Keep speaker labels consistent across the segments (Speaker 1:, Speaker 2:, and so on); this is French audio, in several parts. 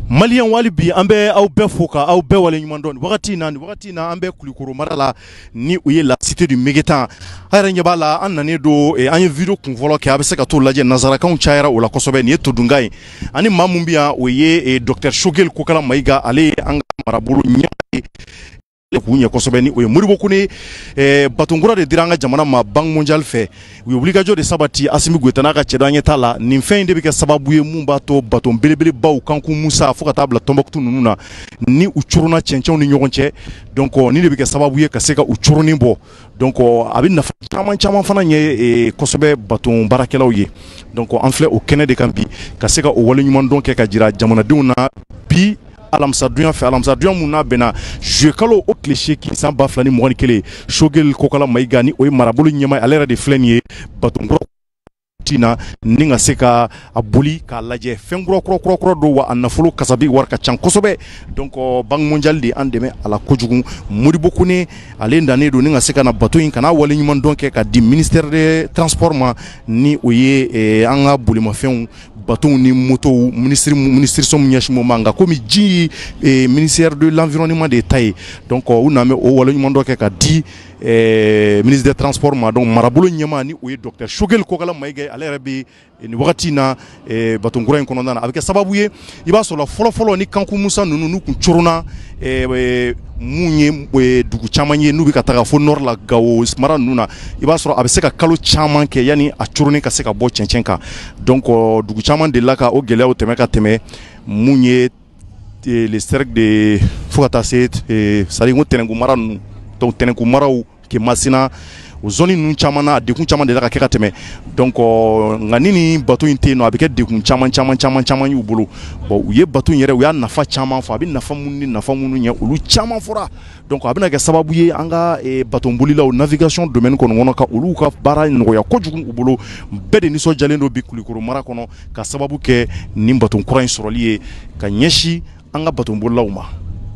Speaker 1: Malien walibi ambe au befoka au be wale nyumandon wakati na ambe kulikoro marala ni uye la cité du Megetan hayra nyabala annane do e anye video kunvolo ke abese ka to laje nazara kan chaira o la kosobe ni to dungai ani mamumbia uye e Dr Shogel Kokala Maiga ale anga marabulu nyai kunya kosobe ni uye muribo kuni batungura de diranga jamana ma bank mondial fe we obligajo de sabati asimi gwetana ka chedanye tala ni fin de bika sababu ye mumba to baton belebele baw kanku musa foka tabla tombaktu nununa ni uchuruna chenchon ni nyogonche donc ni de bika sababu ye ka seka uchuruni bo donc abin na chama fana nye kosobe baton barakelaw ye donc en fait au Kenya de Kambi ka seka o wale nyumon donc ka jira jamana duna bi alamsa duyan muna bena je kalo o cliché qui s'en baflani mo kele Shogel Kokala Maiga ni o marabulu nyama alera de flenier baton tina ninga seka abuli ka laje fengro kro do wa anafulu kasabi warka chankosobe donc bank mondial di andeme ala kojugu modibo kune ale ndane do ninga seka na bateau in kana wale nyuma donc ka di ministère de transport ma ni oye anga bulima fen bateau ni moto ministre som nyashimo manga komi ji ministère de l'environnement de taille donc uname o wale nyuma donc ka di ministre des transports ma donc marabulu nyama ni oye Dr Shogel Kokala Maiga ale rabi ni wakati na batungura nkono ndana avec sababu ye iba so la folo ni kanku musa nunu ku churuna munye dugu chamanye nubi kataka fo nor la gawo mara nuna iba so abeseka kalo chaman ke yani a churune ka seka bo chenchenka donc dugu chaman de laka o gele o temeka teme munye les cercles de fokata set sari ngo tenengu mara nu donc tenengu mara ke masina o zone nun chamana dekun chaman de la ka teme donc nganini bateau inte no abike dekun chaman yu bolo bon uye bateau yere uya nafa chaman fo abi nafa munu nya ulu chaman fora donc abina ke sababu ye anga bateau mbuli la navigation domaine kono wono ka ulu ka bara ngo ya kojugun ubolo bede ni so jalendo bi kulikoro mara kono ka sababu ke ni bateau courant soroliye ka nyeshi anga bateau mbuli la uma.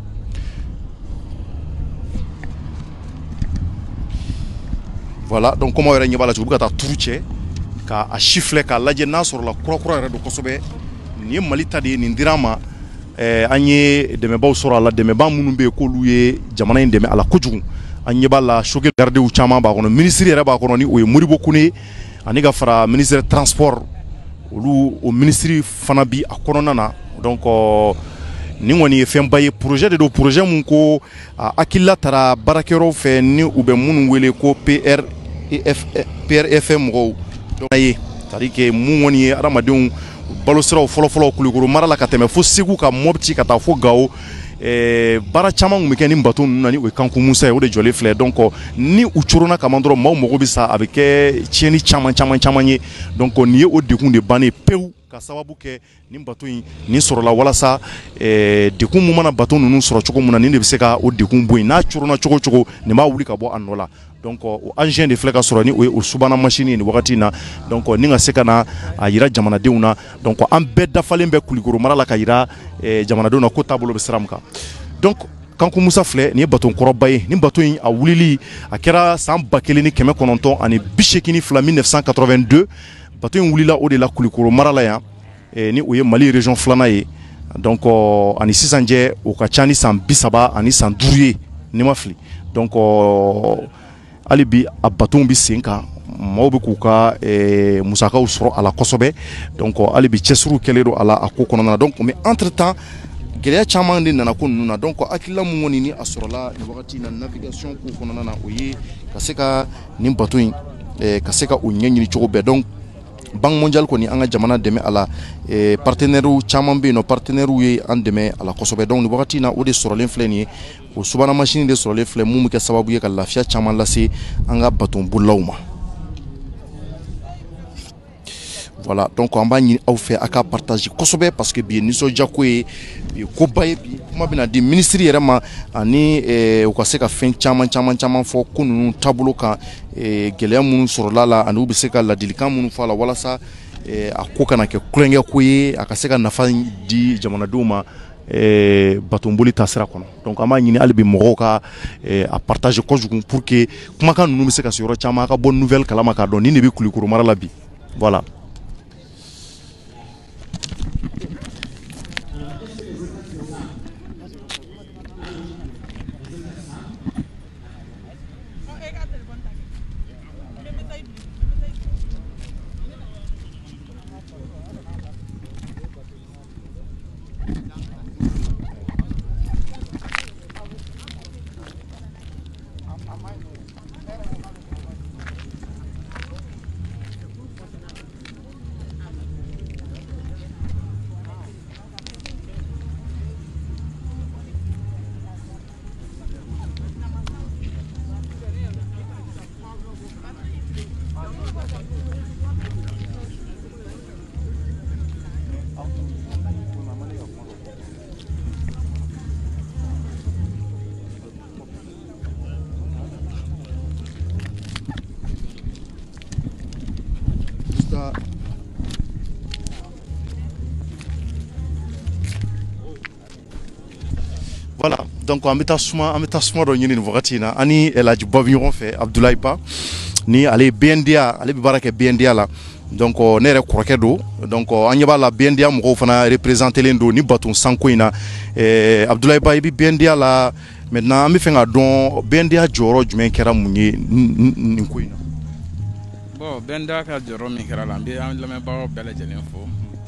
Speaker 1: Voilà, donc comment on va la jouer à Touché, à chiffler, à l'adjena sur la croix de Kosobe, ni malita de Nindirama, Agne de Meba sur la de Meba Munumbe Koluye, Jamana de à la Kojung, Agneba la Shogel Garde ou Chama, le ministre de Rabakoroni ou Muribo Kune, Aniga Fara, ministre de Transport, ou au ministre Fanabi à Koronana, donc. Ni woni fembaye projet de do projet mun ko akilla tara barakero fe ni ube mun wele ko PRFM go donc tarike mun woni aramadun balosira folo kulikoro marala kateme fo segu ka mobti kata fo gawo bara chama ngumeke ni baton nani we kanku musa o de jole fleur donc ni uchuruna kamandro maw mogo bisa avec tieni chama nye donc ni o dekun de bane peu ka sababu ke ni bato ni sorola wala sa dekun mu mana bato nunu soro choko muna ni de biseka o dekun boy na churuna choko ni ma wuli ka bo anola donc o engin de fleka soro ni o subana machine ni wakati na donc ni nga seka na ayira jamana deuna donc an be dafalen be kuligoro marala ka yira jamana deuna ko tabolo be sramka donc kanku musa flé ni baton korobaye ni baton a wulili a kera san bakeli ni keme kononton ani bishekini fla 1982 baton wulila o de la kulikoro marala ya ni oye Mali région flana ye donc ani sisanje o ka chani san bisaba ani san duruye ni mafli donc alibi a baton bi senka mawbe kuka musaka usro ala kosobe donc alibi chesuru kelero ala akokonona donc mais entre temps geleya chaman de nana ko nuna donc akila mu woni ni asrola ni wakati na navigation ko konona na oye kaseka ni baton kaseka o nyenyi ni chobe donc bank mondial ko ni anga jamana deme ala partenaire u chaman be no partenaire u ye an deme ala kosobe donc ni wakati na o de sorolen fleni o subana machine de sorolen fle mu ke sababu ye ka lafia chaman lase anga baton bulawma. Voilà, donc on va au fait à partager kosobe parce que bien nous sommes déjà ko baye bi kuma bina di ministry yerema ani o ka se ka fen chaman fo kunu tableau ka geleya munu sorolala ani ubise ka ladilikan munu fala wala sa akokana ke kulenge koye akaseka nafa di jamana duma batomboli tasira kono donc ama nyini albi mogoka a partager kojugun pour que kuma kan nunu se ka soro chama ka bonne nouvelle kalama ka don ni ne be kulikuru marala bi voilà. Voilà, donc an bɛ taa suma dɔ ɲini nin wagati in na ani Elhaji Babu ɲɔgɔn fɛ Abdulaye Ba ni ale BNDA ale bɛ baara kɛ BNDA la donc ne yɛrɛ kɔrɔkɛ don donc an ɲɛ b'a la BNDA mɔgɔw fana représentelen don ni baton sanko in na Abdulaye Ba i bɛ BNDA la maintenant an bɛ fɛ k'a dɔn BNDA jɔyɔrɔ jumɛn kɛra mun ye nin ko in na.
Speaker 2: Bon BNDA ka jɔyɔrɔ min kɛra la an bɛ an lamɛnbagaw bɛɛ lajɛlen fo.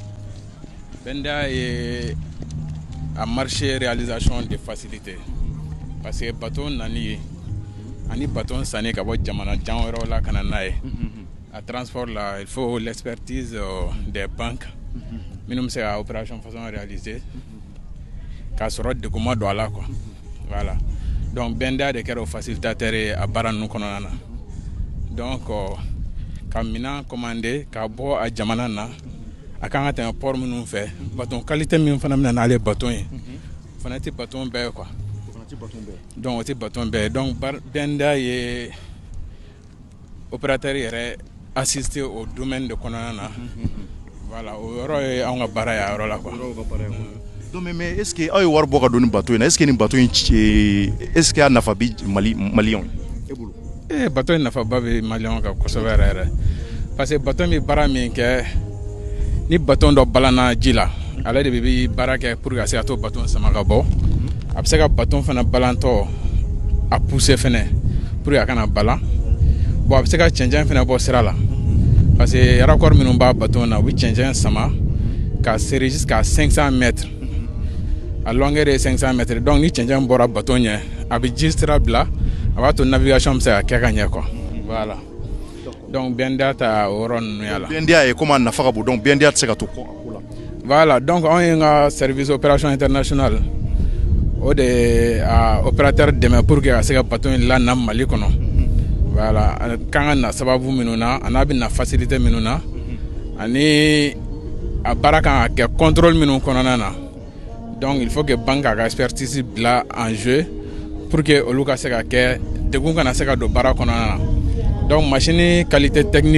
Speaker 2: BNDA ye a marché réalisation de facilité parce que bateau nani ani bateau sani ka bɔ jamana jan wɛrɛw la kana n'a ye a transport là il faut l'expertise des banques minnu bɛ se ka opération façon réaliser k'a sɔrɔ degunma don a la quoi voilà donc BNDA de kɛra o facilitateur ye a baara ninnu kɔnɔna na donc ka minɛn commandé ka bɔ a jamana na a kan ka tɛmɛ port minnu fɛ baton qualité min fana bɛna n'ale baton ye fana tɛ baton bɛɛ quoi donc o tɛ baton bɛɛ donc BNDA ye opérateur yɛrɛ assisté au domaine de kɔnɔna na voilà o yɔrɔ ye anw ka baara ye a yɔrɔ la quoi.
Speaker 1: donc mais est ce que aw ye wari bɔ ka don nin bateau in na est ce que nin bateau in est ce que a nafa bi maliyɛnw e bolo.
Speaker 2: bateau in nafaba bɛ maliyɛnw kan kosɛbɛ yɛrɛ yɛrɛ parce que bateau bɛ baara min kɛ ni bateau dɔ balanna ji la ale de bɛ baara kɛ pour que a se ka to bateau sama ka bɔ a bɛ se ka bateau fana balantɔ a pousser fɛnɛ pour que a kana balan bon a bɛ se ka cɛncɛn fɛnɛ bɔ sira la parce que raccord minnu b'a bateau na u bɛ cɛncɛn sama ka serrer jusqu'à 500 mètres a longueur ye 500 mètres donc ni cɛncɛn bɔra bateau ɲɛ a bɛ ji sira bila a b'a to navigation bɛ se ka kɛ ka ɲɛ quoi voilà. donc BNDA ta o yɔrɔ ninnu y'a la.
Speaker 1: BNDA ye komi a nafa ka bon donc BNDA tɛ se ka to kɔ a ko la.
Speaker 2: voilà donc anw ye n ka service opération internationale o de a opérateur dɛmɛ pour que a se ka bateau in lana Mali kɔnɔ voilà kan ka na sababu minnu na a n'a bɛ na facilité minnu na ani a baara kan ka kɛ contrôle minnu kɔnɔna na donc il faut que banque a ka expertise bila en jeu pour que olu ka se ka kɛ degun kana se ka don baara kɔnɔna na. donc machine qualité technique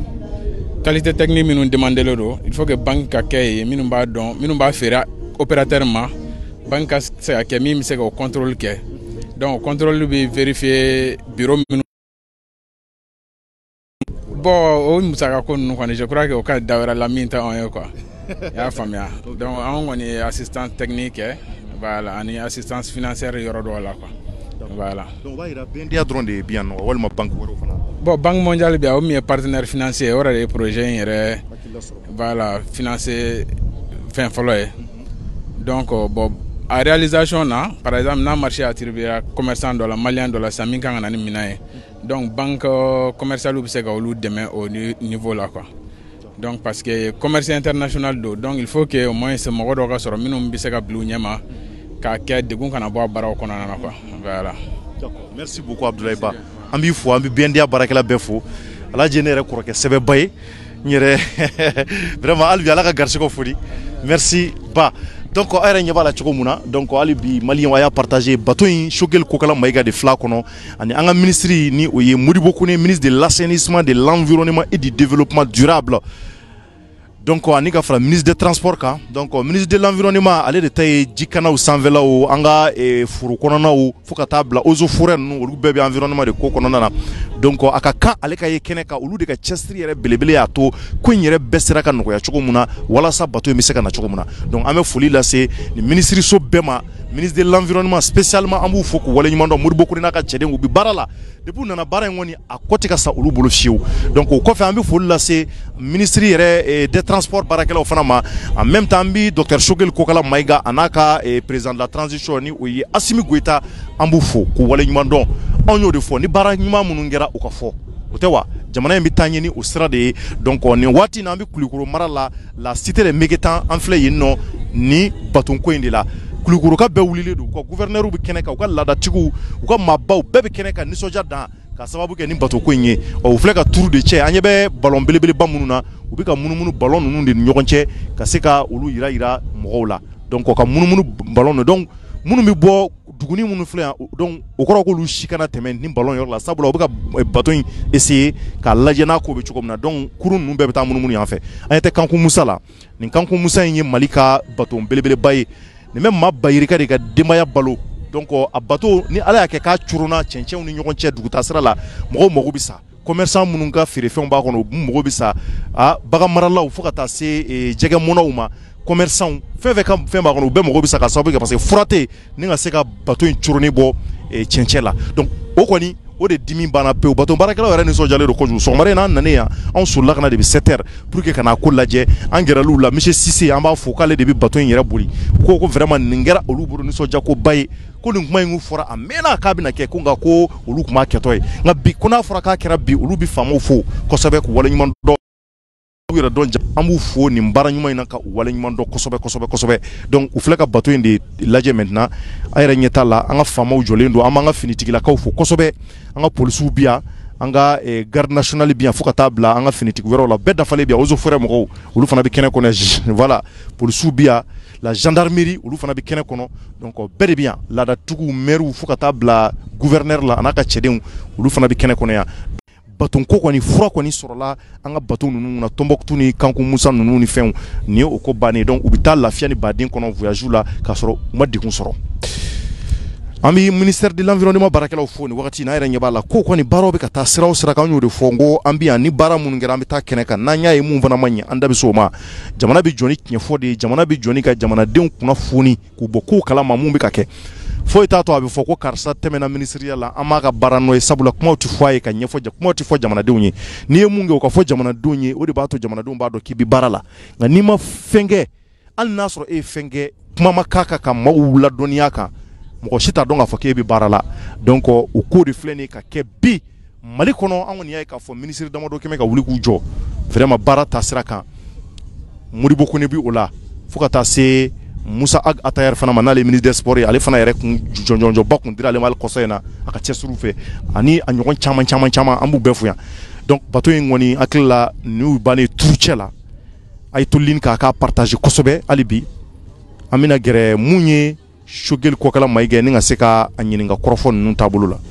Speaker 2: minnu demandelen don il faut que banque ka kɛ ye minnu b'a dɔn minnu b'a feere opérateur ma banque ka se ka kɛ min bɛ se ka o contrôle kɛ donc contrôle bɛ vérifier bureau minnu. bon o musaka ko ninnu kɔni je crois que o ka da wɛrɛ la min tɛ anw ye quoi i y'a faamuya donc anw kɔni ye assistance technique kɛ voilà ani assistance financière yɔrɔ dɔw la quoi voilà.
Speaker 1: donc o b'a yira BNDA dɔrɔn de ye bi yan nɔ walima banque wɛrɛw fana.
Speaker 2: bon banque mondiale bɛ yan o min ye partenaire financier o yɛrɛ de ye projet in yɛrɛ voilà financer fɛn fɔlɔ ye donc bon a réalisation na par exemple n'a marché attribué à commerçant dɔ la malien dɔ la sisan min kan ka na ni minɛn ye donc banque commerciale bɛ se ka olu dɛmɛ au niveau là quoi donc parce que commerce international do donc il faut que au moins mɔgɔ dɔw ka sɔrɔ minnu bɛ se ka bila u ɲɛma k'a kɛ degun kana bɔ a baaraw kɔnɔna na quoi voilà.
Speaker 1: d'accord merci beaucoup Abdulaye Ba an b'i fo an bɛ BNDA baarakɛla bɛɛ fo Alhaji ye ne yɛrɛ kɔrɔkɛ sɛbɛba ye n yɛrɛ vraiment hali bi Ala ka garisigɛw foni merci Ba. donc a yɛrɛ ɲɛ b'a la cogo min na donc hali bi maliyɛnw a y'a partagé bateau in Choguel Kokala Mayiga de fila kɔnɔ ani an ka ministre ni o ye Modibo Kone ministre de l'assainissement de l'environnement et du développement durable donc ani ka fara ministre des transports kan donc ministre de l'environnement ale de ta ye jikanaw sanfɛlaw an ka foro kɔnɔnaw fo ka taa bila eaux et forêts ninnu olu bɛɛ bɛ environnement de ko kɔnɔna na donc a ka kan ale ka ye kɛnɛ kan olu de ka cɛsiri yɛrɛ belebele y'a to ko in yɛrɛ bɛɛ sera ka nɔgɔya cogo min na walasa bateau in bɛ se ka na cogo min na donc an bɛ foli lase nin ministriso bɛɛ ma ministre de l'environnement spécialement an b'u fo k'u waleɲuman dɔn Modibo Kone n'a ka cɛden u bɛ baara la depuis u nana baara in kɔni a kɔ tɛ ka sa olu bolo fiyewu donc o kɔfɛ an bɛ foli lase ministre yɛrɛ des transports baarakɛlaw fana ma en même temps an bɛ docteur Choguel Kokala Mayiga a n'a ka président de la transition ni o ye Assimi Goïta an b'u fo k'u waleɲuman dɔn anw y'o de fɔ ni baara ɲuman minnu kɛra o ka fɔ o tɛ wa jamana in bɛ taa ɲɛ ni o sira de ye donc nin waati in na an bɛ Kulikoro mara la la cité de Megetan an filɛ yen nɔ ni baton ko in de la Kulikoroka bɛɛ wulilen don u ka gouverneur bɛ kɛnɛ kan u ka laadatigiw u ka maabaw bɛɛ bɛ kɛnɛ kan nisɔndiya dan ka sababu kɛ ni bateau ko in ye u filɛ ka turu de cɛ an ɲɛ bɛ ballon belebeleba minnu na u bɛ ka munumunu ballon ninnu de ni ɲɔgɔn cɛ ka se ka olu yira mɔgɔw la donc ka munumunu ballon de donc minnu bɛ bɔ duguni minnu filɛ yan donc o kɔrɔ k'olu si kana tɛmɛ ni ballon yɔrɔ la sabula u bɛ ka bateau in essayer k'a lajɛ n'a ko bɛ cogo min na donc kurun ninnu bɛɛ bɛ taa munumunu yan fɛ an ɲɛ tɛ Kanku Musa la nin Kanku Musa in ye Mali ka bateau belebeleba ye ni même ma bayirika de ka demaya balo donc a bateau ni ala y'a kɛ k'a curuna cɛncɛnw ni ɲɔgɔn cɛ dugutaa sira la mɔgɔw mago bɛ sa commerçant minnu ka feerefɛnw b'a kɔnɔ u mago bɛ sa bagan maralaw fo ka taa se jɛgɛ mɔnaw ma commerçant fɛn fɛn ka fɛn b'a kɔnɔ u bɛɛ mago bɛ sa ka sababu kɛ parce que fura tɛ ni ka se ka bateau in curuni bɔ cɛncɛn la donc o kɔni o de dimi banna pewu bateau baarakɛlaw yɛrɛ nisɔndiyalen don kojugu sɔgɔmada in na an nanen yan anw solila ka na depuis 7 heures pour que ka n'a ko lajɛ an gɛrɛl'u la monsieur Cissé an b'a fo k'ale de bɛ bateau in yɛrɛ boli ko vraiment nin kɛra olu bolo nisɔndiyako ye ko nin kuma in fɔra a mɛnna k'a bɛna kɛ ko nka ko olu tun b'a kɛtɔ ye nka bi ko n'a fɔra k'a kɛra bi olu bɛ faamaw fo kosɛbɛ k'u waleɲuman dɔn u yɛrɛ dɔn an b'u fo nin baara ɲuman in na ka u waleɲuman dɔn kosɛbɛ donc u filɛ ka bateau in de lajɛ maintenant a yɛrɛ ɲɛ t'a la an ka faamaw jɔlen don an b'an ka finitigilakaw fo kosɛbɛ an ka polisiw bi yan an ka garde nationale bi yan fo ka taa bila an ka finitigi wɛrɛw la bɛɛ dafalen bi yan eaux et forêts mɔgɔw olu fana bɛ kɛnɛ kɔnɔ voilà polisiw bi yan la gendarmerie olu fana bɛ kɛnɛ kɔnɔ donc bɛɛ de bi yan laadatigiw maires fo ka taa bila gouverneur la a n'a ka cɛdenw olu fana bɛ kɛnɛ kɔnɔ yan bateau ko kɔni fura kɔni sɔrɔla an ka bateau ninnu na Tombouctou ni Kankou Moussa ninnu ni fɛnw nin ye o ko bannen donc u bɛ taa lafiya ni baden kɔnɔ voyage la k'a sɔrɔ u ma degun sɔrɔ an bɛ ministère de l'environnement baarakɛlaw fo nin wagati n'a yɛrɛ ɲɛ b'a la ko kɔni baaraw bɛ ka taa sira o sira kan an y'o de fɔ n ko an bɛ yan ni baara minnu kɛra an bɛ taa kɛnɛ kan n'an y'a ye mun fana ma ɲɛ an da bɛ se o ma jamana bɛ jɔ ni tiɲɛfɔ de ye jamana bɛ jɔ ni ka jamanadenw kunnafoni k'u bɔ kow kalama mun bɛ ka kɛ foyi t'a to a bɛ fɔ ko karisa tɛmɛna ministériya la an b'a ka baara n'o ye sabula kumaw tɛ fɔ a ye ka ɲɛfɔ kumaw tɛ fɔ jamanadenw ye n'i ye mun kɛ o ka fɔ jamanadenw ye o de b'a to jamanadenw b'a dɔn k'i bɛ baara la nka n'i ma fɛn kɛ hali n'a sɔrɔ e ye fɛn kɛ kuma ma k'a kan ka maaw ladɔnniya kan mɔgɔ si t'a dɔn k'a fɔ k'e bɛ baara la donc o ko de filɛ nin ye ka kɛ bi Mali kɔnɔ an kɔni y'a ye k'a fɔ ministre damadɔ kɛmɛ ka wuli k'u jɔ vraiment baara taasira kan Modibo Kone bi o la fo ka taa se Musa Ag Atayar fana ma n'ale ministre des sports ye ale fana yɛrɛ kun jɔnjɔnba kun dira ale ma kɔsɔ in na a ka cɛsiriw fɛ ani a ɲɔgɔn caman an b'u bɛɛ fo yan donc bateau in kɔni hakili la n'u bannen turucɛ la a ye tolini k'a ka partage kosɛbɛ hali bi an bɛna gɛrɛ mun ye Shogel Kokala Maïga ni ka se ka a ɲininka kɔrɔfɔ ninnu taabolo la.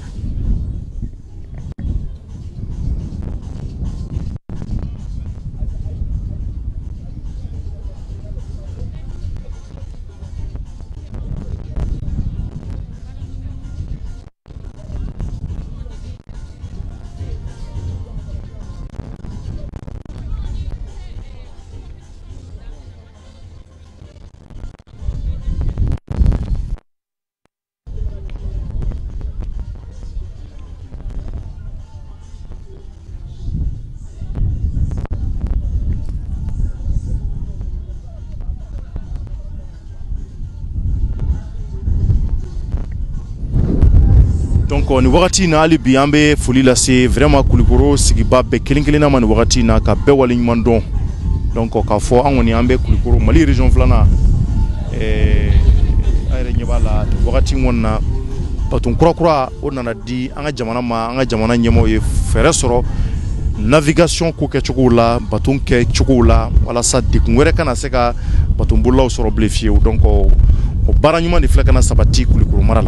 Speaker 1: Donc ni wagati na hali bi an bɛ foli lase vraiment Kulikoro sigiba bɛɛ kelen-kelenna ma ni wagati na ka bɛɛ waleɲuman dɔn donc k'a fɔ an kɔni an bɛ Kulikoro Mali région filanan an yɛrɛ ɲɛ b'a la wagati kɔni na bateau kura o nana di an ka jamana ma an ka jamana ɲɛmaaw ye fɛɛrɛ sɔrɔ navigation ko kɛcogow la bateau kɛcogow la walasa degun wɛrɛ kana se ka bateau bolilaw sɔrɔ bilen fiyewu donc o baara ɲuman de filɛ ka na sabati Kulikoro mara la.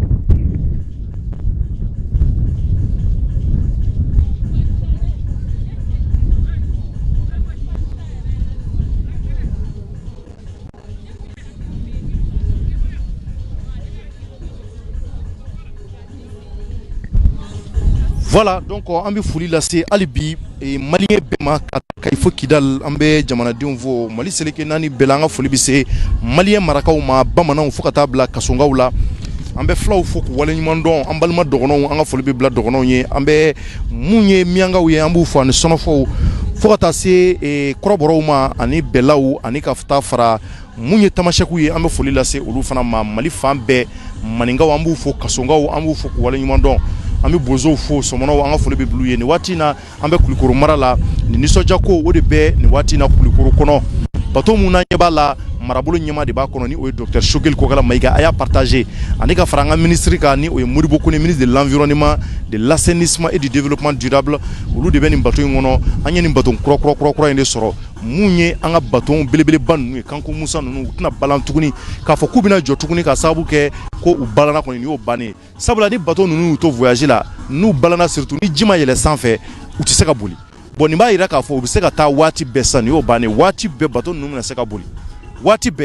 Speaker 1: Voilà, donc an bɛ foli lase hali bi maliyɛn bɛɛ ma ka fɔ Kidal an bɛ jamanadenw fo Mali seleke naani bɛɛ la an ka foli bɛ se maliyɛn marakaw ma bamananw fo ka taa bila kasongaw la an bɛ filaw fo k'u waleɲuman dɔn an balima dɔgɔnɔw an ka foli bɛ bila dɔgɔnɔw ye an bɛ mun ye miyankaw ye an b'u fo ani sɔnɔfɔw fo ka taa se kɔrɔbɔrɔw ma ani bɛlaw ani ka taa fara mun ye tamasɛkiw ye an bɛ foli lase olu fana ma Mali fan bɛɛ maninkaw an b'u fo kasongaw an b'u fo k'u waleɲuman dɔn an bɛ bozow fo sɔmɔnɔw an ka foli bɛ bulu ye nin waati na an bɛ Kulikoro mara la nin nisɔndiyako o de bɛ nin waati na Kulikoro kɔnɔ bateau mun na ɲɛ b'a la marabolo ɲɛma de b'a kɔnɔ ni o ye docteur Shogel Kokala Maïga a y'a partagé ani ka fara an ka ministre kan ni o ye Modibo Kone ministre de l'environnement de l'assainissement et du développement durable olu de bɛ nin bateau in kɔnɔ an ye nin bateau kura in de sɔrɔ mun ye an ka bateau belebeleba ninnu ye Kankou Moussa ninnu u tɛna balan tuguni k'a fɔ k'u bɛna jɔ tuguni ka sababu kɛ ko u balana kɔni nin y'o bannen sabula ni bateau ninnu y'u to voyage la n'u balana surtout ni ji ma yɛlɛ sanfɛ u tɛ se ka boli bon nin b'a jira k'a fɔ u bɛ se ka taa waati bɛɛ san nin y'o bannen waati bɛɛ bateau ninnu bɛna se ka boli waati bɛɛ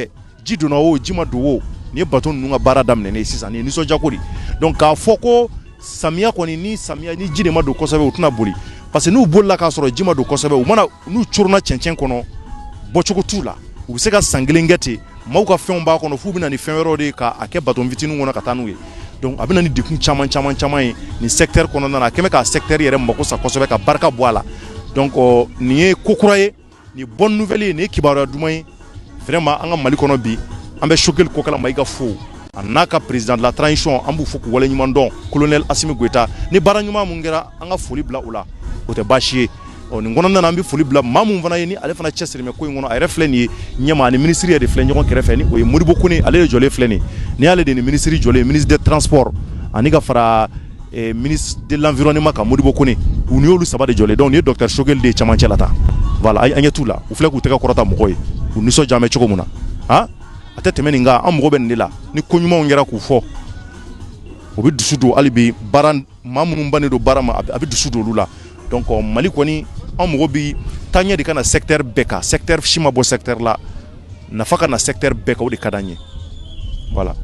Speaker 1: ji donna o ji ma don o ni ye bateau ninnu ka baara daminɛ sisan ni ye nisɔndiyako de donc k'a fɔ ko samiya kɔni ni ji de ma don kosɛbɛ u tɛna boli parce que n'u bolila k'a sɔrɔ ji ma don kosɛbɛ u mana n'u coronna cɛncɛn kɔnɔ bɔcogo t'u la u bɛ se ka san kelen kɛ ten maaw ka fɛnw b'a kɔnɔ f'u bɛ na ni fɛn wɛrɛw de k'a kɛ bateau fitininw kɔnɔ ka taa n'u ye donc a bɛ na ni degun caman ye nin secteur kɔnɔna na a kɛmɛ k'a secteur yɛrɛ mako sa kosɛbɛ ka barika bɔ a la donc nin ye ko kura ye nin bonne nouvelle ye nin ye kibaruya duman ye vraiment an ka Mali kɔnɔ bi an bɛ Choguel Kokala Mayiga fo a n'a ka président de la transition an b'u fo k'u waleɲuman dɔn colonel Assimi Goïta ni baara ɲuman mun kɛra an ka foli bila u la o tɛ baasi ye nin kɔnɔna na an bɛ foli bila maa mun fana ye ni ale fana cɛsirimɛ ko in kɔnɔ a yɛrɛ filɛ nin ye ɲɛma ani ministre yɛrɛ de filɛ ɲɔgɔn kɛrɛfɛ ni o ye Modibo Kone ale de jɔlen filɛ nin ni y'ale de ni ministre jɔlen ministre des transports ani ka fara ministre de l'environnement ka Modibo Kone u ni y'olu saba de jɔlen donc nin ye docteur Choguel de ye camancɛ la tan voilà an ɲɛ t'u la u filɛ k'u tɛgɛ kɔrɔta mɔgɔw ye u nisɔndiya bɛ cogo min na han a tɛ tɛmɛ nin kan an mago bɛ nin de la ni ko ɲumanw kɛra k'u fɔ o bɛ dusu don hali bi baara maa minnu bannen don baara ma a bɛ dusu don olu la donc Mali kɔni an mago bɛ taaɲɛ de ka na secteur bɛɛ kan secteur si ma bɔ secteur la nafa ka na secteur bɛɛ kan o de ka d'an ye voilà.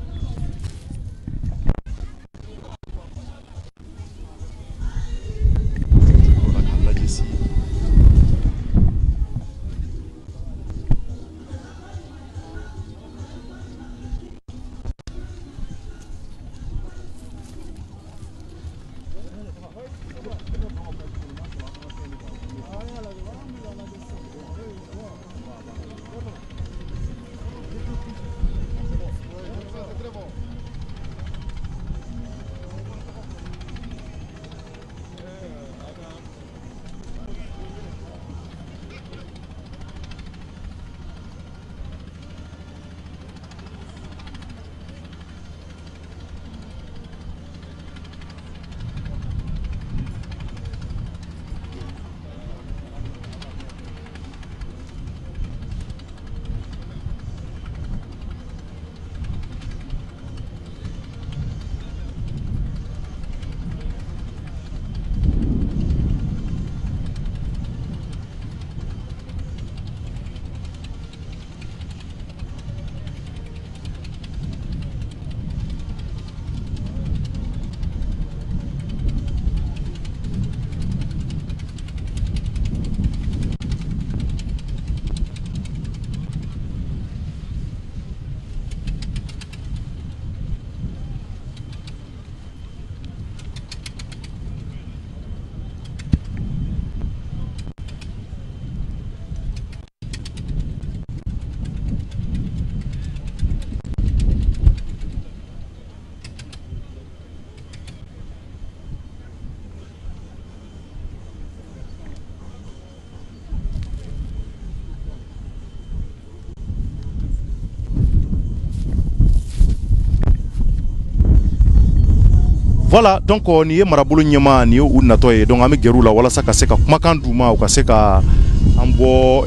Speaker 1: Voilà, donc nin ye marabolo ɲɛma nin ye u natɔ ye donc an bɛ gɛrɛ u la walasa ka se ka kumakan d'u ma u ka se ka an bɔ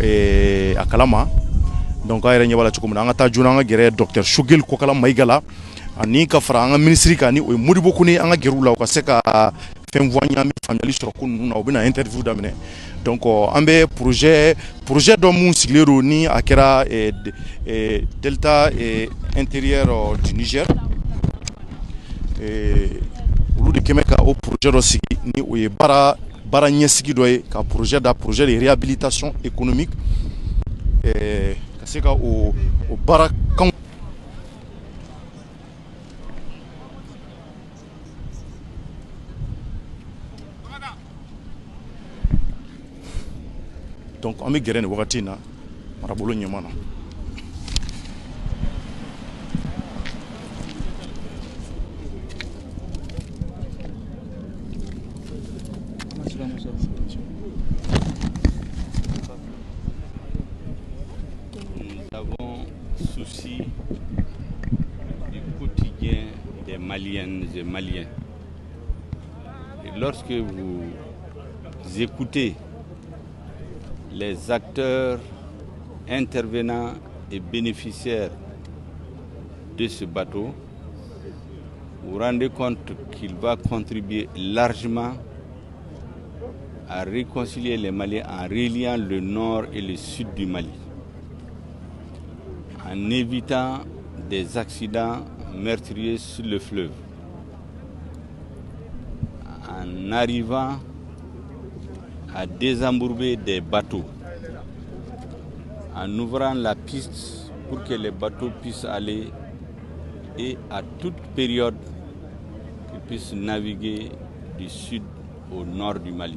Speaker 1: a kalama donc an yɛrɛ ɲɛ b'a la cogo min na an ka taa joona an ka gɛrɛ docteur Choguel Kokala Mayiga la ani ka fara an ka ministre kan ni o ye Modibo Kone an ka gɛrɛ u la u ka se ka fɛn fɔ an ye an bɛ faamuyali sɔrɔ ko ninnu na u bɛ na interview daminɛ donc an bɛ projet dɔ mun sigilen don ni a kɛra delta intérieur du Niger olu de kɛmɛ ka o projet dɔ sigi ni o ye baara ɲɛsigi dɔ ye ka projet de réhabilitation économique ka se ka o baara kan donc an bɛ gɛrɛ nin wagati in na marabolo ɲɛma na.
Speaker 3: Nous avons souci du quotidien des Maliennes et Maliens. Et lorsque vous écoutez les acteurs intervenants et bénéficiaires de ce bateau, vous vous rendez compte qu'il va contribuer largement à réconcilier les Maliens en reliant le nord et le sud du Mali, en en évitant des accidents meurtriers sur le fleuve, en arrivant à désembourber des bateaux, en ouvrant la piste pour que les bateaux puissent aller et à toute période qu'ils puissent naviguer du sud au nord du Mali.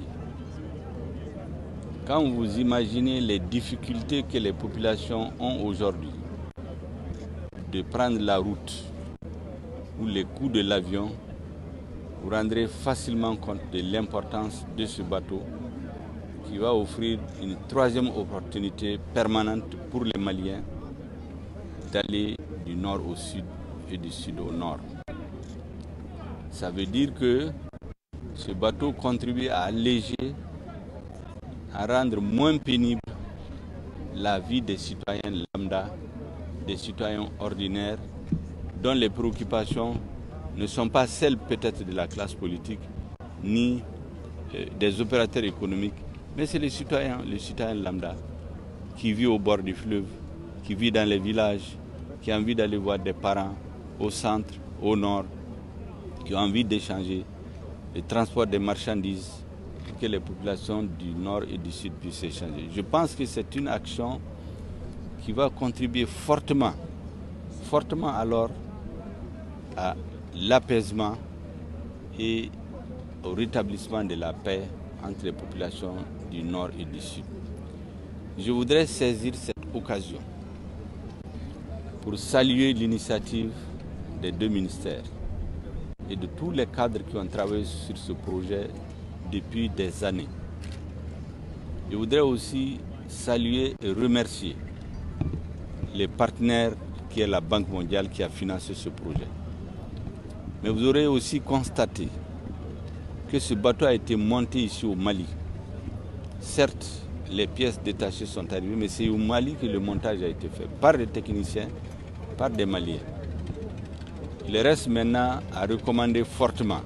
Speaker 3: Quand vous imaginez les difficultés que les populations ont aujourd'hui de prendre la route ou les coûts de l'avion, vous rendrez facilement compte de l'importance de ce bateau qui va offrir une troisième opportunité permanente pour les Maliens d'aller du nord au sud et du sud au nord. Ça veut dire que ce bateau contribue à alléger, à rendre moins pénible la vie des citoyens lambda, des citoyens ordinaires, dont les préoccupations ne sont pas celles peut-être de la classe politique, ni des opérateurs économiques, mais c'est les citoyens lambda, qui vivent au bord du fleuve, qui vivent dans les villages, qui ont envie d'aller voir des parents au centre, au nord, qui ont envie d'échanger le transport des marchandises pour que les populations du nord et du sud puissent échanger. Je pense que c'est une action qui va contribuer fortement alors à l'apaisement et au rétablissement de la paix entre les populations du nord et du sud. Je voudrais saisir cette occasion pour saluer l'initiative des deux ministères et de tous les cadres qui ont travaillé sur ce projet depuis des années. Je voudrais aussi saluer et remercier les partenaires qui est la Banque mondiale qui a financé ce projet. Mais vous aurez aussi constaté que ce bateau a été monté ici au Mali. Certes, les pièces détachées sont arrivées, mais c'est au Mali que le montage a été fait par des techniciens, par des Maliens. Il reste maintenant à recommander fortement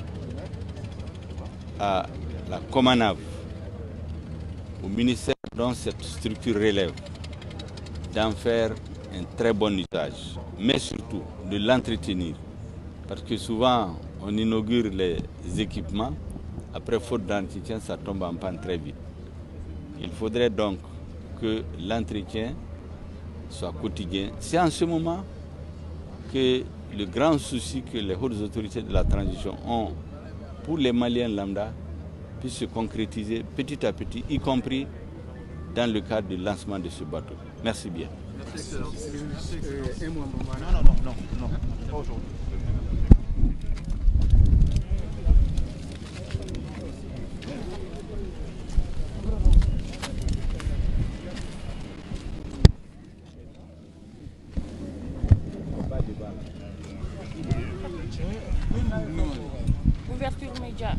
Speaker 3: à la Comanav, au ministère dont cette structure relève, d'en faire un très bon usage, mais surtout de l'entretenir. Parce que souvent, on inaugure les équipements, après faute d'entretien, ça tombe en panne très vite. Il faudrait donc que l'entretien soit quotidien. C'est en ce moment que le grand souci que les hautes autorités de la transition ont pour les Maliens lambda puisse se concrétiser petit à petit, y compris dans le cadre du lancement de ce bateau. Merci bien.
Speaker 1: Non, pas aujourd'hui.
Speaker 4: Ouverture média.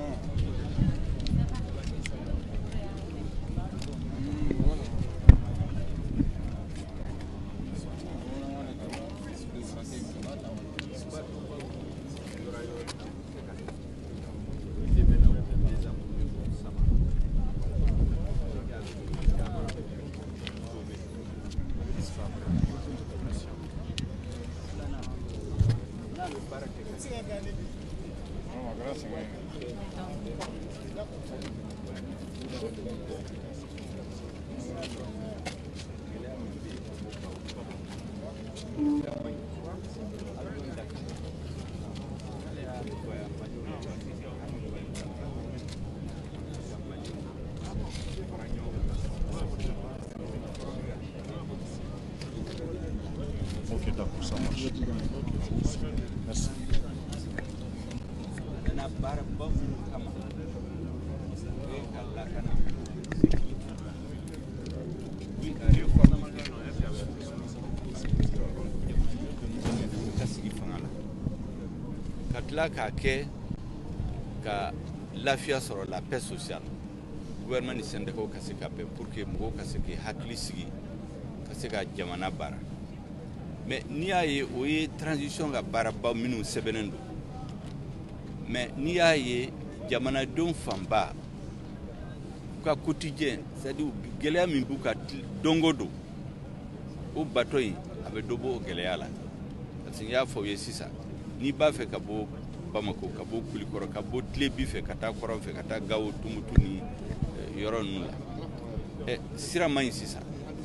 Speaker 1: Ok, d'accord, ça marche. Merci.
Speaker 3: Katla kake ka lafiya sɔrɔ la paix sociale gouvernement ni syndicats ka se ka bɛn pour que mɔgɔw ka se k'i hakili sigi ka se ka jamana baara mais n'i y'a ye o ye transition ka baaraba minnu sɛbɛnnen don mais n'i y'a ye jamanadenw fanba u ka quotidien c'est à dire gɛlɛya min b'u ka don o don o bateau in a bɛ dɔ bɔ o gɛlɛya la parce que n y'a fɔ aw ye sisan n'i b'a fɛ ka bɔ Bamako ka bɔ Kulikɔrɔ ka bɔ Tillebi fɛ ka taa Kɔrɔn fɛ ka taa Gawo Tumutu ni yɔrɔ ninnu la sira man ɲi sisan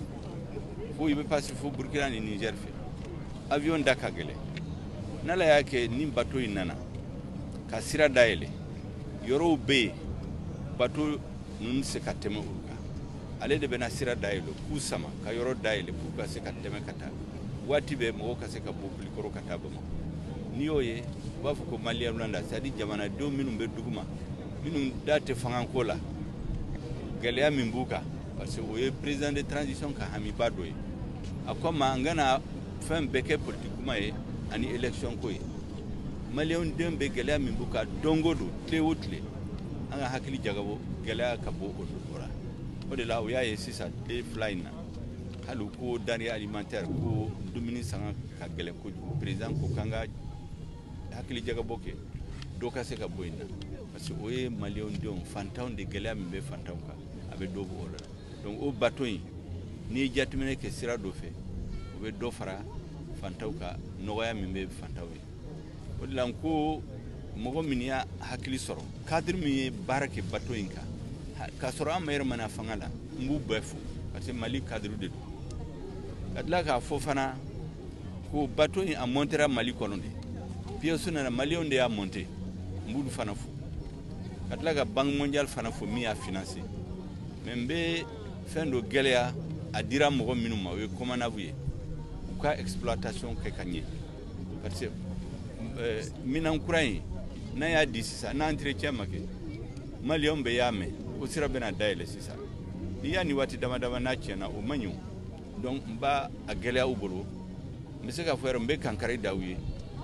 Speaker 3: fo i bɛ passer fo Burkina ni Niger fɛ avion da ka gɛlɛn n'Ala y'a kɛ ni bateau in nana ka sira dayɛlɛ yɔrɔw bɛ yen bateau ninnu tɛ se ka tɛmɛ olu kan ale de bɛna sira dayɛlɛ k'u sama ka yɔrɔ dayɛlɛ pour ka se ka tɛmɛ ka taa waati bɛɛ mɔgɔw ka se ka bɔ Kulikɔrɔ ka taa Bamako n'i y'o ye u b'a fɔ ko maliyɛnw landa c'est-à-dire jamanadenw minnu bɛ dugu ma minnu da tɛ fanganko la gɛlɛya min b'u kan parce que o ye président de transition ka hamiba dɔ ye a ko ma n kana fɛn bɛɛ kɛ politique kuma ye ani élection ko ye maliyɛnw den bɛ gɛlɛya min b'u kan don o don tile o tile an ka hakili jagabɔ gɛlɛya ka bɔ o la o de la o y'a ye sisan tile fila in na hali ko denrée alimentaire ko dumuni sanga ka gɛlɛn kojugu président ko k'an ka hakili jagabɔ kɛ dɔ ka se ka bɔ in na parce que o ye maliyɛnw denw fantanw de gɛlɛya min bɛ fantanw kan a bɛ dɔ bɔ o la donc o bateau in n'i ye jateminɛ kɛ sira dɔ fɛ o bɛ dɔ fara fantanw ka nɔgɔya min bɛ fantanw ye o de la n ko mɔgɔ min y'a hakili sɔrɔ cadre min ye baara kɛ bateau in kan k'a sɔrɔ an ma yɛrɛ mana fanga la n b'u bɛɛ fo parce que Mali cadre de don ka tila k'a fɔ fana ko bateau in a montera Mali kɔnɔ de pièce nana maliyɛnw de y'a monté n b'olu fana fo ka tila ka banque mondiale fana fo min y'a financé mais n bɛ fɛn dɔ gɛlɛya a dira mɔgɔ minnu ma o ye commandant ye u ka exploitation kɛ ka ɲɛ parce que minan kura in n'an y'a di sisan n'an entretien ma kɛ maliyɛnw bɛ y'a mɛn o sira bɛna dayɛlɛ sisan n'i y'a ni waati dama dama n'a tiɲɛna o man ɲi donc n b'a a gɛlɛya u bolo n bɛ se k'a fɔ yɛrɛ n bɛ kankari da u ye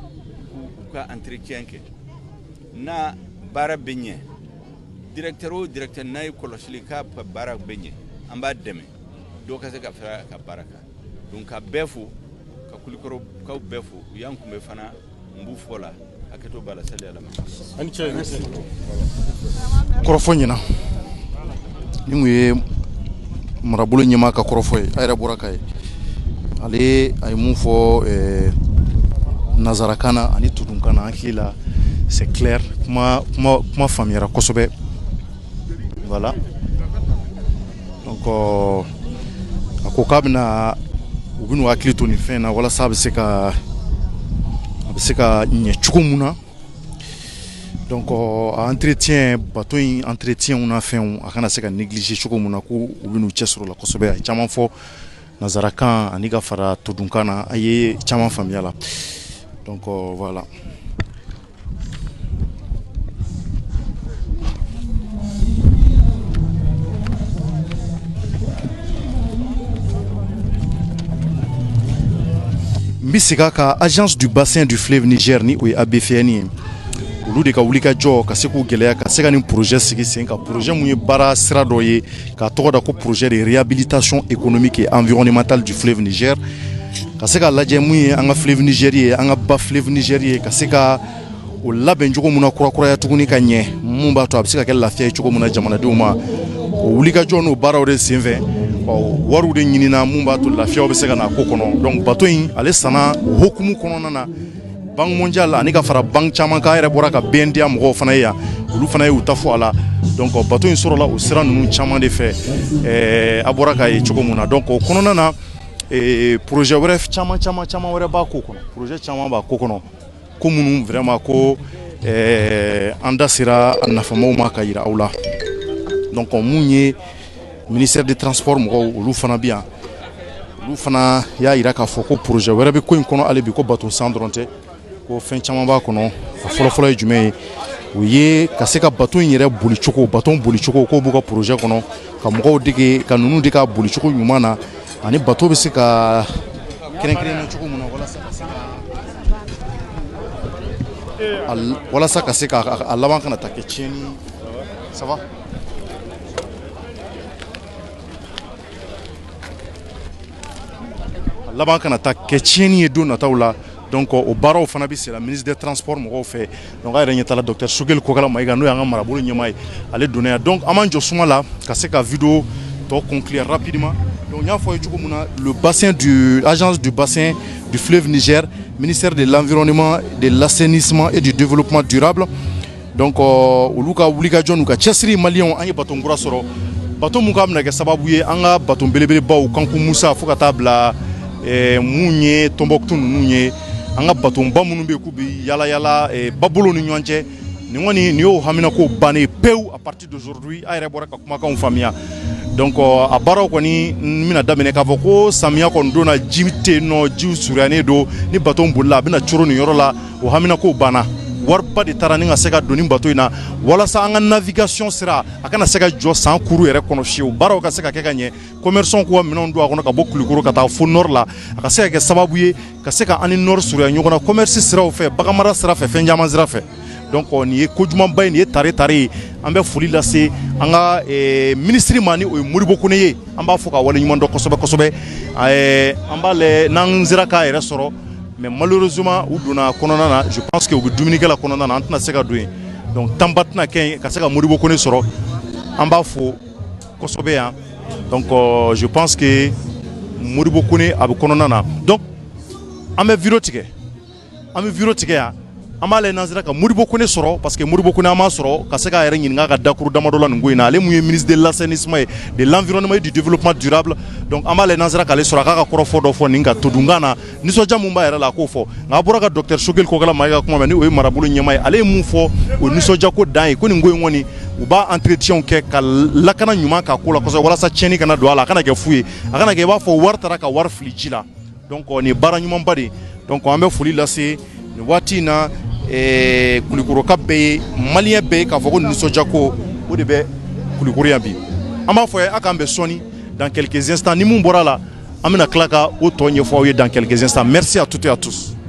Speaker 3: u ka entretien kɛ n'a baara bɛ ɲɛ directeur o directeur n'a ye kɔlɔsili k'a baara bɛ ɲɛ an b'a dɛmɛ dɔw ka se ka fara ka baara kan donc ka bɛɛ fo ka Kulikɔrɔkaw bɛɛ fo u y'an kunbɛ fana n b'u fɔ la hakɛto b'a la sali ala ma
Speaker 1: ani cɛ kɔrɔfɔ ɲɛna ni mun ye marabolo ɲɛmaa ka kɔrɔfɔ ye a yɛrɛ bɔra ka ye ale a ye mun fɔ nazarakan na ani tudunkan na an hakili la c'est clair kuma faamuyara kosɛbɛ voilà donc a ko k'a bɛna u bɛn'u hakili to nin fɛn na walasa a bɛ se ka ɲɛ cogo mun na donc a entretien bateau in entretien na fɛnw a kana se ka négliger cogo mun na ko u bɛn'u cɛsir'o la kosɛbɛ a ye caman fɔ nazarakan ani ka fara tudunkan na a ye caman faamuya la donc voilà. Mbisika ka agence du bassin du fleuve Niger ni o ye ABFN ye olu de ka wuli ka jɔ ka se k'u gɛlɛya ka se ka nin projet sigi sen ka projet mun ye baara sira dɔ ye k'a tɔgɔ da ko projet de réhabilitation économique et environnementale du fleuve Niger ka se ka lajɛ mun ye an ka fleuve Niger ye an ka ba fleuve Niger ye ka se ka o labɛn cogo mun na kurakuraya tuguni ka ɲɛ mun b'a to a bɛ se ka kɛ lafiya ye cogo mun na jamanadenw ma o wuli ka jɔ n'o baaraw de senfɛ wariw de ɲinina mun b'a to lafiyaw bɛ se ka na ko kɔnɔ donc bateau in ale sanna o hokumu kɔnɔna na banque mondiale ani ka fara banque caman kan yɛrɛ bɔra ka BNDA mɔgɔw fana ye yan olu fana ye u ta fɔ a la donc bateau in sɔrɔla o sira ninnu caman de fɛ a bɔra k'a ye cogo mun na donc o kɔnɔna na projet wɛrɛ caman wɛrɛ b'a ko kɔnɔ projet caman b'a ko kɔnɔ ko minnu vraiment ko an da sera a nafamaw ma ka yira aw la donc mun ye ministère des transports mɔgɔw olu fana bi yan olu fana y'a yira k'a fɔ ko projet wɛrɛ bɛ ko in kɔnɔ hali bi ko bateau san dɔrɔn tɛ ko fɛn caman b'a kɔnɔ a fɔlɔfɔlɔ ye jumɛn ye o ye ka se ka bateau in yɛrɛ bolicogo bateau bolicogo k'o b'u ka projet kɔnɔ ka mɔgɔw dege ka ninnu dege a bolicogo ɲuman na ani bateau bɛ se ka kɛrɛnkɛrɛnnen cogo mun na walasa ka se ka a laban kana ta kɛ tiɲɛni ça va laban kana ta kɛ tiɲɛni ye don nataw la donc o baaraw fana bɛ sera ministre des transports mɔgɔw fɛ donc a yɛrɛ ɲɛ tala docteur Sogel Kokala Mayiga n'o y'an ka marabolo ɲɛmaa ye ale donna yan donc an m'an jɔ suma la ka se ka vidéo tɔ conclure rapidement Donc le bassin du agence du bassin du fleuve Niger, ministère de l'environnement, de l'assainissement et du développement durable. Donc oluka wulika jon ka chesri malion anye baton gura soro baton muka amna ke sababu ye anga baton belebele baw kanku musa fuka tabla munye Tombouctou nunye anga baton ba munumbe kubi yala yala babolo ni nyonche ni ngoni ni yo hamina ko bané peu à partir d'aujourd'hui ay rebora ka kuma ka famia. Donc a baro ko ni mina damene ka voko samia ko ndona jimite no jiu surane do ni baton bulla bina churo ni yorola o hamina ko bana warba de tarani nga seka doni bato ina wala sa anga navigation sera akana seka jo san kuru ere kono shiu baro ka seka kekanye commerçant ko minon do akono ka bokuli kuru ka ta fo nord la aka seka ke sababu ye ka seka ani nord sura nyoko na commerce sera o fe bagamara sera fe fenjama sera fe. Donc on y est kojuma bay ni tare tare ambe fuli la se anga ministre mani o muribo kuneye amba foka wala nyuman do kosobe kosobe amba le nanzira ka ere soro. Mais malheureusement, je pense que vous Dominique la konona antna seka doué. Donc tambatna ken ka seka muribo kone soro amba fo kosobe hein. Donc je pense que muribo kone abu konona na. Donc ame virotike ya ama le nanzira ka muribo kone soro parce que muribo kone ama soro ka seka ere nyinga ka dakuru damadola ngoina ale muye ministre de l'assainissement et de l'environnement et du développement durable. Donc ama le nanzira ka le soro ka korofo do fo ninga todungana niso jamumba era la ko fo ngabura ka docteur Shogel ko kala maiga kuma ni o marabulu nyamai ale mu fo o niso jako dan ko ni ngoy ngoni u ba entretien ke ka lakana nyuma ka ko la ko wala sa cheni kana do ala kana ke fuye akana ke ba fo wartara ka war flijila. Donc on est bara nyuma mbadi donc on be fuli la se ni watina kulikoro ka be malien be ka foko niso jako o de be kulikoro yabi ama fo akambe soni dans quelques instants ni mun bora la amena klaka o tonye fo dans quelques instants. Merci à toutes et à tous.